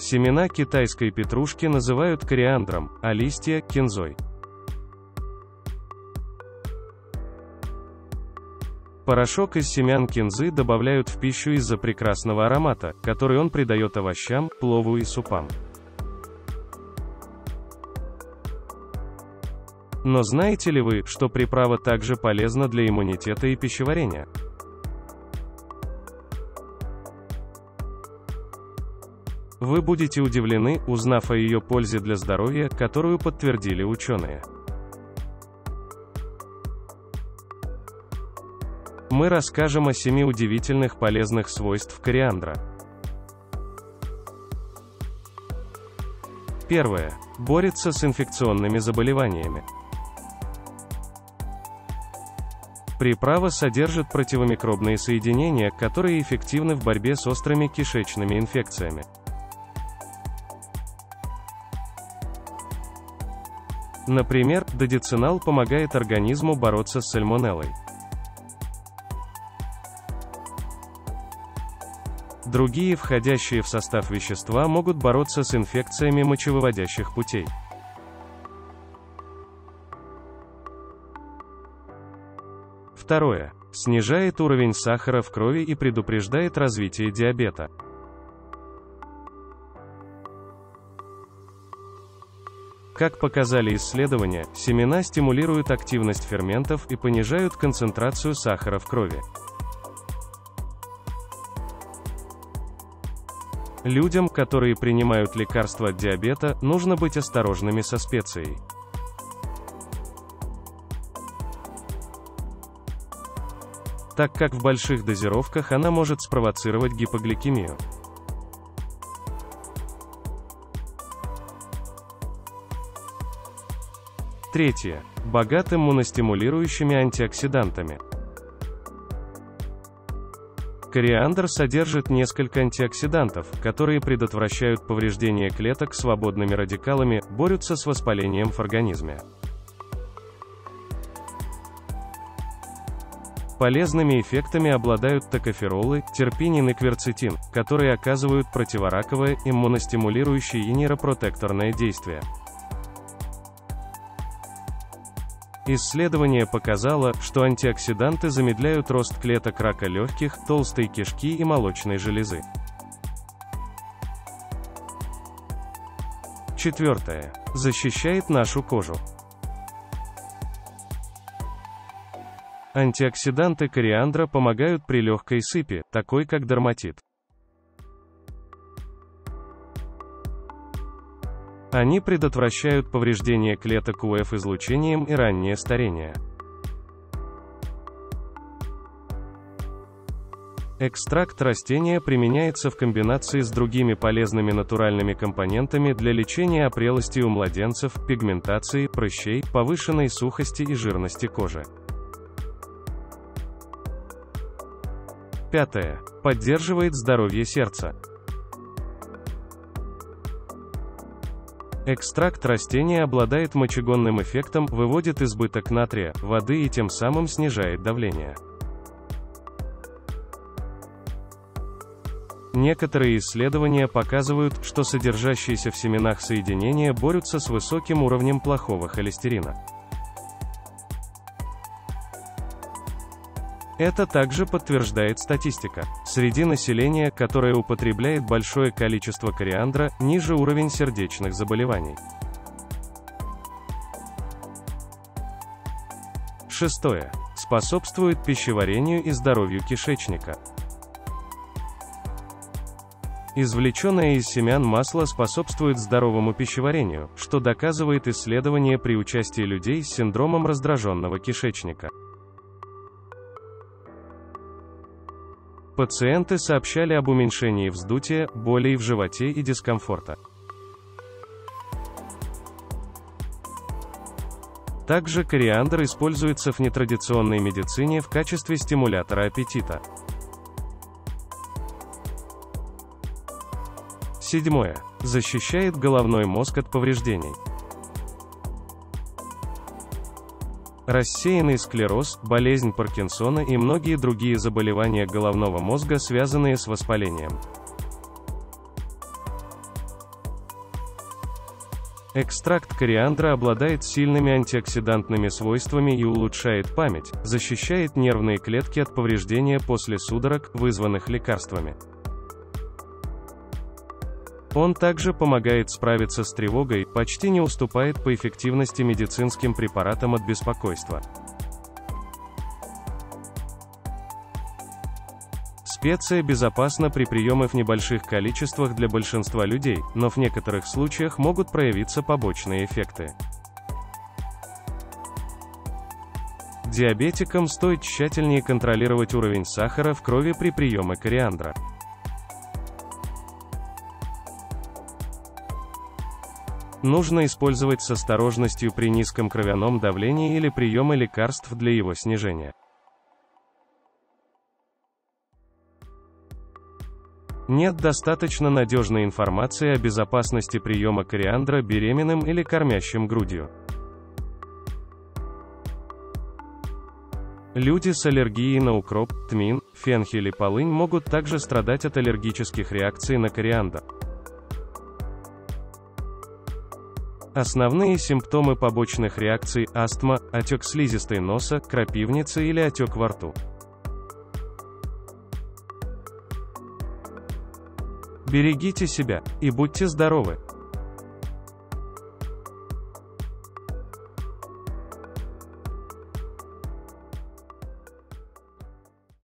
Семена китайской петрушки называют кориандром, а листья – кинзой. Порошок из семян кинзы добавляют в пищу из-за прекрасного аромата, который он придает овощам, плову и супам. Но знаете ли вы, что приправа также полезна для иммунитета и пищеварения? Вы будете удивлены, узнав о ее пользе для здоровья, которую подтвердили ученые. Мы расскажем о 7 удивительных полезных свойств кориандра. Первое. Борется с инфекционными заболеваниями. Приправа содержит противомикробные соединения, которые эффективны в борьбе с острыми кишечными инфекциями. Например, додецинал помогает организму бороться с сальмонеллой. Другие входящие в состав вещества могут бороться с инфекциями мочевыводящих путей. Второе. Снижает уровень сахара в крови и предупреждает развитие диабета. Как показали исследования, семена стимулируют активность ферментов и понижают концентрацию сахара в крови. Людям, которые принимают лекарства от диабета, нужно быть осторожными со специей. Так как в больших дозировках она может спровоцировать гипогликемию. Третье. Богат иммуностимулирующими антиоксидантами. Кориандр содержит несколько антиоксидантов, которые предотвращают повреждение клеток свободными радикалами, борются с воспалением в организме. Полезными эффектами обладают токоферолы, терпинин и кверцетин, которые оказывают противораковое, иммуностимулирующее и нейропротекторное действие. Исследование показало, что антиоксиданты замедляют рост клеток рака легких, толстой кишки и молочной железы. Четвертое. Защищает нашу кожу. Антиоксиданты кориандра помогают при легкой сыпи, такой как дерматит. Они предотвращают повреждение клеток УФ излучением и раннее старение. Экстракт растения применяется в комбинации с другими полезными натуральными компонентами для лечения опрелости у младенцев, пигментации, прыщей, повышенной сухости и жирности кожи. Пятое. Поддерживает здоровье сердца. Экстракт растения обладает мочегонным эффектом, выводит избыток натрия, воды и тем самым снижает давление. Некоторые исследования показывают, что содержащиеся в семенах соединения борются с высоким уровнем плохого холестерина. Это также подтверждает статистика. Среди населения, которое употребляет большое количество кориандра, ниже уровень сердечных заболеваний. Шестое. Способствует пищеварению и здоровью кишечника. Извлеченное из семян масло способствует здоровому пищеварению, что доказывает исследование при участии людей с синдромом раздраженного кишечника. Пациенты сообщали об уменьшении вздутия, болей в животе и дискомфорта. Также кориандр используется в нетрадиционной медицине в качестве стимулятора аппетита. Седьмое. Защищает головной мозг от повреждений. Рассеянный склероз, болезнь Паркинсона и многие другие заболевания головного мозга, связанные с воспалением. Экстракт кориандра обладает сильными антиоксидантными свойствами и улучшает память, защищает нервные клетки от повреждения после судорог, вызванных лекарствами. Он также помогает справиться с тревогой, почти не уступает по эффективности медицинским препаратам от беспокойства. Специя безопасна при приеме в небольших количествах для большинства людей, но в некоторых случаях могут проявиться побочные эффекты. Диабетикам стоит тщательнее контролировать уровень сахара в крови при приеме кориандра. Нужно использовать с осторожностью при низком кровяном давлении или приеме лекарств для его снижения. Нет достаточно надежной информации о безопасности приема кориандра беременным или кормящим грудью. Люди с аллергией на укроп, тмин, фенхель и полынь могут также страдать от аллергических реакций на кориандр. Основные симптомы побочных реакций – астма, отек слизистой носа, крапивница или отек во рту. Берегите себя и будьте здоровы!